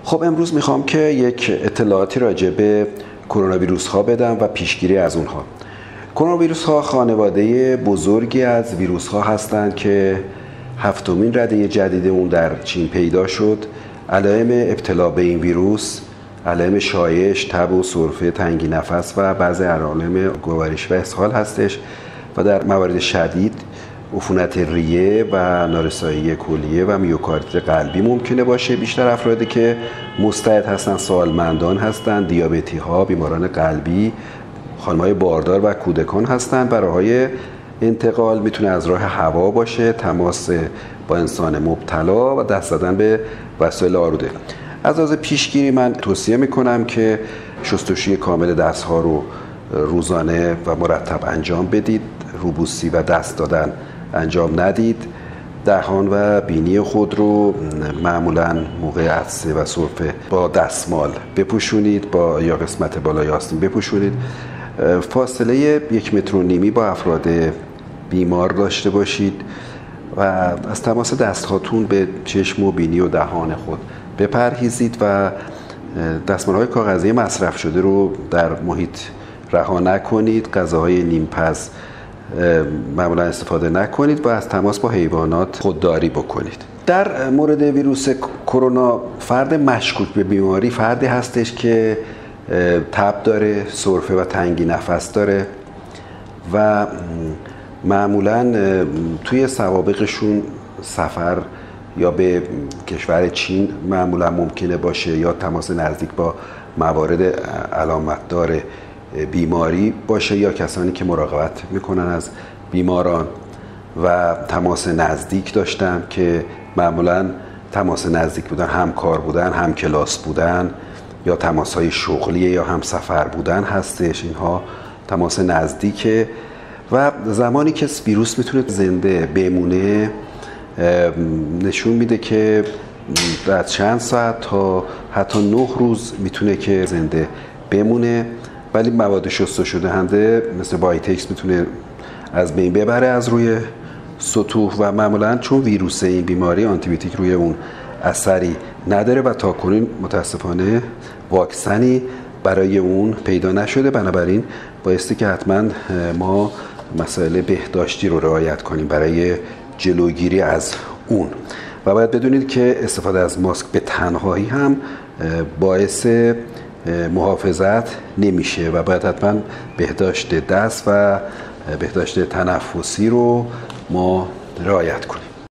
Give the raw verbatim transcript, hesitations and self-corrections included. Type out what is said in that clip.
خب امروز میخوام که یک اطلاعاتی راجع به کرونا ویروس ها بدم و پیشگیری از اونها. کرونا ویروس ها خانواده بزرگی از ویروس ها هستند که هفتمین رده جدید اون در چین پیدا شد. علائم ابتلا به این ویروس علائم شایش، تب و سرفه، تنگی نفس و بعضی علائم گوارش و اسهال هستش و در موارد شدید عفونت ریه و نارسایی کلیه و میوکاردیت قلبی ممکنه باشه. بیشتر افرادی که مستعد هستن سالمندان هستن، دیابتی ها، بیماران قلبی، خانم‌های باردار و کودکان هستن. برای انتقال میتونه از راه هوا باشه، تماس با انسان مبتلا و دست زدن به وسایل آلوده. از لحاظ پیشگیری من توصیه میکنم که شستشوی کامل دستها رو روزانه و مرتب انجام بدید. روبوسی و دست دادن انجام ندید. دهان و بینی خود رو معمولا موقع عطسه و سرفه با دستمال بپوشونید، با یا قسمت بالای آستین بپوشونید. فاصله یک متر و نیمی با افراد بیمار داشته باشید و از تماس دستهاتون به چشم و بینی و دهان خود بپرهیزید و دستمال‌های کاغذی مصرف شده رو در محیط رها نکنید. غذاهای نیمپز معمولا استفاده نکنید و از تماس با حیوانات خودداری بکنید. در مورد ویروس کرونا فرد مشکوک به بیماری فردی هستش که تب داره، سرفه و تنگی نفس داره و معمولا توی سوابقشون سفر یا به کشور چین معمولا ممکنه باشه یا تماس نزدیک با موارد علامتدار بیماری باشه یا کسانی که مراقبت میکنن از بیماران و تماس نزدیک داشتن که معمولا تماس نزدیک بودن همکار بودن، هم کلاس بودن یا تماس های شغلی یا هم سفر بودن هستش. اینها تماس نزدیکه و زمانی که ویروس میتونه زنده بمونه نشون میده که از چند ساعت تا حتی نه روز میتونه که زنده بمونه، ولی مواد شسته دهنده مثل وایتکس میتونه از بین ببره از روی سطوح و معمولا چون ویروس این بیماری آنتی بیوتیک روی اون اثری نداره و تاکنون متاسفانه واکسنی برای اون پیدا نشده. بنابراین بایستی که حتما ما مسائل بهداشتی رو رعایت کنیم برای جلوگیری از اون و باید بدونید که استفاده از ماسک به تنهایی هم باعث محافظت نمیشه و باید حتما بهداشت دست و بهداشت تنفسی رو ما رعایت کنیم.